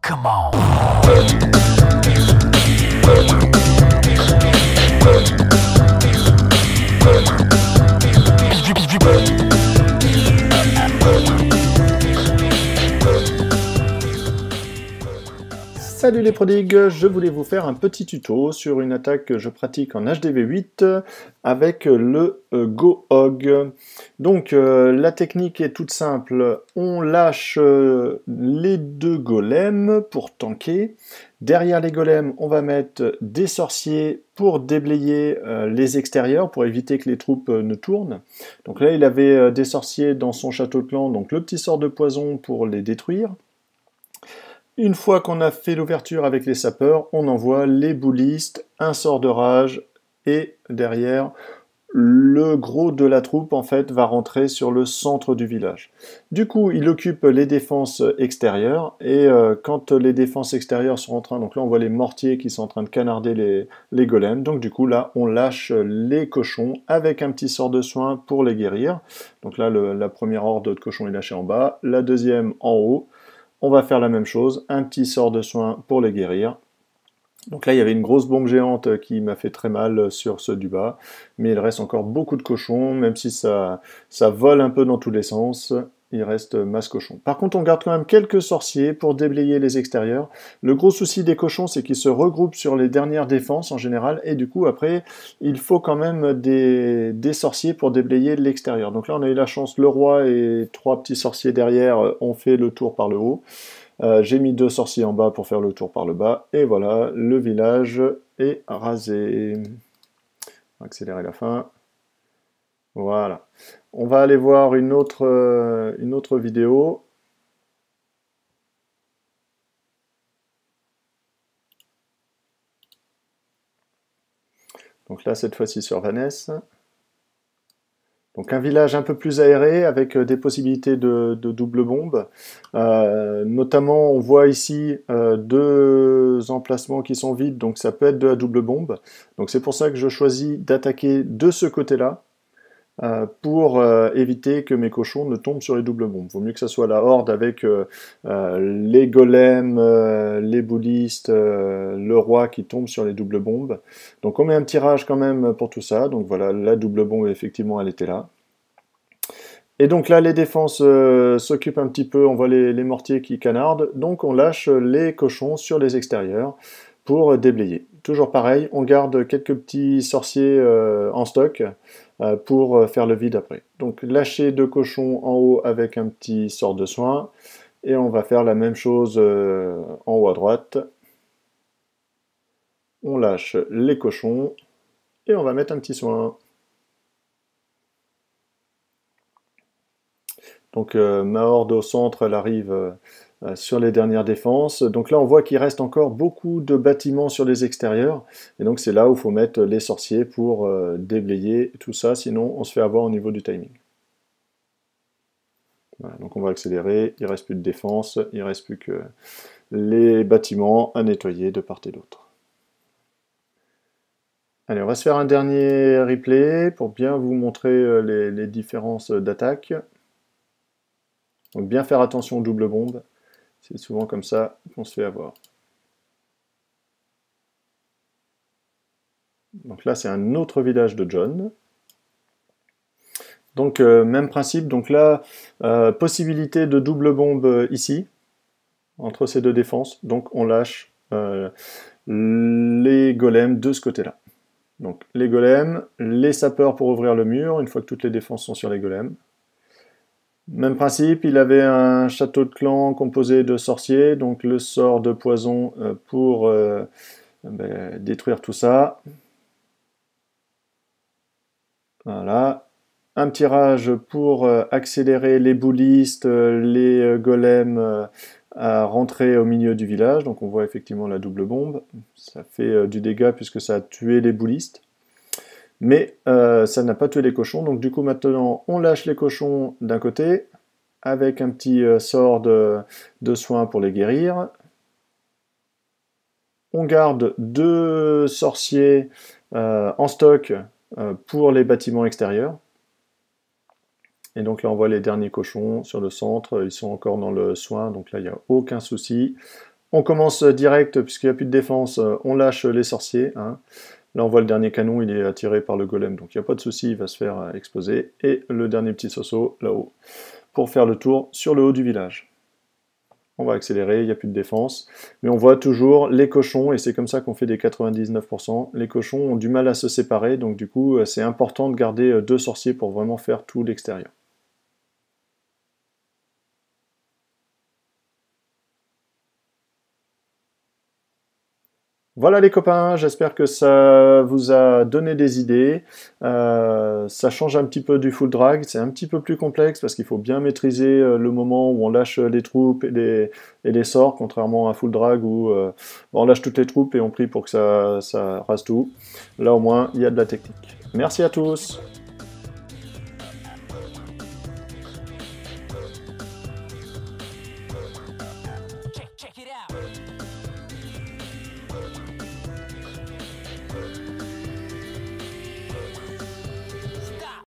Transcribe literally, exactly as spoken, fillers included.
Come on. Salut les prodigues, je voulais vous faire un petit tuto sur une attaque que je pratique en H D V huit avec le euh, GoHog. Donc euh, la technique est toute simple, on lâche euh, les deux golems pour tanker. Derrière les golems, on va mettre des sorciers pour déblayer euh, les extérieurs, pour éviter que les troupes euh, ne tournent. Donc là, il avait euh, des sorciers dans son château de clan, donc le petit sort de poison pour les détruire. Une fois qu'on a fait l'ouverture avec les sapeurs, on envoie les boulistes, un sort de rage, et derrière, le gros de la troupe en fait va rentrer sur le centre du village. Du coup, il occupe les défenses extérieures, et euh, quand les défenses extérieures sont en train, donc là on voit les mortiers qui sont en train de canarder les, les golems, donc du coup là on lâche les cochons avec un petit sort de soin pour les guérir. Donc là le, la première horde de cochons est lâchée en bas, la deuxième en haut. On va faire la même chose, un petit sort de soin pour les guérir. Donc là, il y avait une grosse bombe géante qui m'a fait très mal sur ceux du bas, mais il reste encore beaucoup de cochons, même si ça, ça vole un peu dans tous les sens, il reste masse cochon. Par contre, on garde quand même quelques sorciers pour déblayer les extérieurs. Le gros souci des cochons, c'est qu'ils se regroupent sur les dernières défenses en général, et du coup, après, il faut quand même des, des sorciers pour déblayer l'extérieur. Donc là, on a eu la chance, le roi et trois petits sorciers derrière ont fait le tour par le haut. Euh, j'ai mis deux sorciers en bas pour faire le tour par le bas, et voilà, le village est rasé. On va accélérer la fin. Voilà. On va aller voir une autre, euh, une autre vidéo. Donc là, cette fois-ci sur Vanessa. Donc un village un peu plus aéré avec des possibilités de, de double bombe. Euh, notamment, on voit ici euh, deux emplacements qui sont vides, donc ça peut être de la double bombe. Donc c'est pour ça que je choisis d'attaquer de ce côté-là euh, pour euh, éviter que mes cochons ne tombent sur les doubles bombes. Vaut mieux que ça soit la horde avec euh, euh, les golems, euh, les boulistes, euh, le roi qui tombe sur les doubles bombes. Donc on met un tirage quand même pour tout ça. Donc voilà, la double bombe, effectivement, elle était là. Et donc là, les défenses euh, s'occupent un petit peu, on voit les, les mortiers qui canardent, donc on lâche les cochons sur les extérieurs pour déblayer. Toujours pareil, on garde quelques petits sorciers euh, en stock euh, pour faire le vide après. Donc lâcher deux cochons en haut avec un petit sort de soin, et on va faire la même chose euh, en haut à droite. On lâche les cochons, et on va mettre un petit soin. Donc euh, ma horde au centre, elle arrive euh, sur les dernières défenses. Donc là, on voit qu'il reste encore beaucoup de bâtiments sur les extérieurs. Et donc c'est là où il faut mettre les sorciers pour euh, déblayer tout ça, sinon on se fait avoir au niveau du timing. Voilà, donc on va accélérer, il ne reste plus de défense, il ne reste plus que les bâtiments à nettoyer de part et d'autre. Allez, on va se faire un dernier replay pour bien vous montrer les, les différences d'attaque. Donc bien faire attention aux doubles bombes, c'est souvent comme ça qu'on se fait avoir. Donc là c'est un autre village de John. Donc euh, même principe, donc là, euh, possibilité de double bombe ici, entre ces deux défenses, donc on lâche euh, les golems de ce côté-là. Donc les golems, les sapeurs pour ouvrir le mur, une fois que toutes les défenses sont sur les golems. Même principe, il avait un château de clan composé de sorciers, donc le sort de poison pour euh, ben, détruire tout ça. Voilà. Un tirage pour euh, accélérer les boulistes, euh, les euh, golems euh, à rentrer au milieu du village. Donc on voit effectivement la double bombe. Ça fait euh, du dégât puisque ça a tué les boulistes. Mais euh, ça n'a pas tué les cochons. Donc du coup maintenant on lâche les cochons d'un côté, avec un petit euh, sort de, de soin pour les guérir. On garde deux sorciers euh, en stock euh, pour les bâtiments extérieurs. Et donc là on voit les derniers cochons sur le centre, ils sont encore dans le soin, donc là il n'y a aucun souci. On commence direct, puisqu'il n'y a plus de défense, on lâche les sorciers. Hein. Là, on voit le dernier canon, il est attiré par le golem, donc il n'y a pas de souci, il va se faire exploser. Et le dernier petit soso, là-haut, pour faire le tour sur le haut du village. On va accélérer, il n'y a plus de défense. Mais on voit toujours les cochons, et c'est comme ça qu'on fait des quatre-vingt-dix-neuf pour cent. Les cochons ont du mal à se séparer, donc du coup, c'est important de garder deux sorciers pour vraiment faire tout l'extérieur. Voilà les copains, j'espère que ça vous a donné des idées. Euh, ça change un petit peu du full drag, c'est un petit peu plus complexe parce qu'il faut bien maîtriser le moment où on lâche les troupes et les, et les sorts, contrairement à full drag où euh, on lâche toutes les troupes et on prie pour que ça, ça rase tout. Là au moins, il y a de la technique. Merci à tous. Check, check it out.